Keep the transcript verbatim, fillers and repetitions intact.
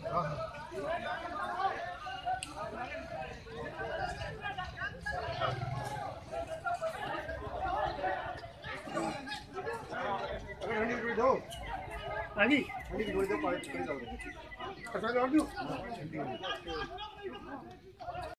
Lagi. Hindi ko dito pa ito. Kasi ano